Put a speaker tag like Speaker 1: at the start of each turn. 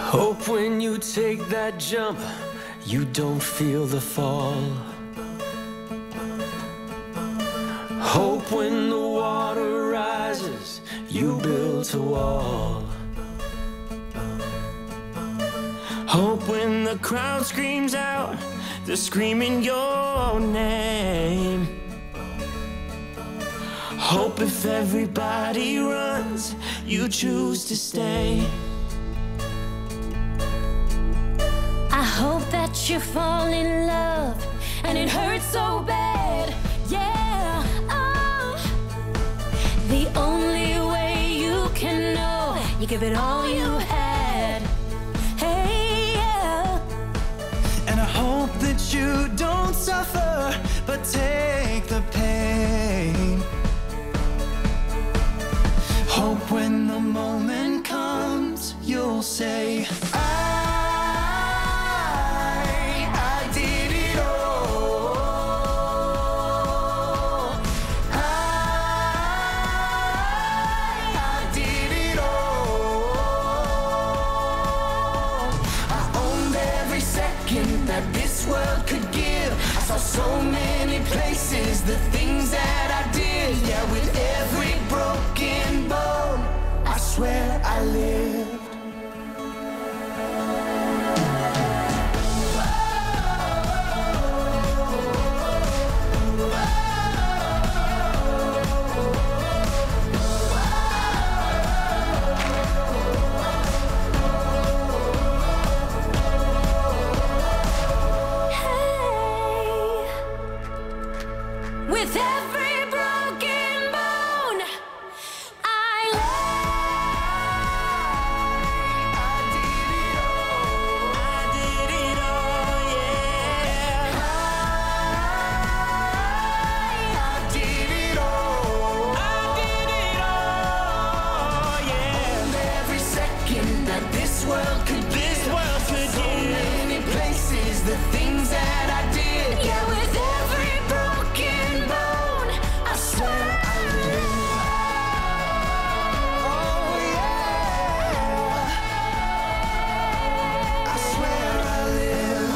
Speaker 1: Hope when you take that jump, you don't feel the fall. Hope when the water rises, you build a wall. Hope when the crowd screams out, they're screaming your name. Hope if everybody runs, you choose to stay.
Speaker 2: I hope that you fall in love and it hurts so bad, yeah. Oh, the only way you can know, you give it all you had. Hey, yeah.
Speaker 3: And I hope that you don't suffer, but take the pain. Hope when the moment comes, you'll say, I did it all. I did it all. I owned every second that this world could give. I saw so many places, the things that I did. Yeah, with every broken bone, I swear I lived.
Speaker 2: With every broken bone, I
Speaker 3: did it all, yeah. I did it all. I did it all, yeah. And every second that this world could give. So many places, the things that I did.
Speaker 2: yeah, with every broken bone, I swear I live.
Speaker 3: Oh, yeah. I swear I lived.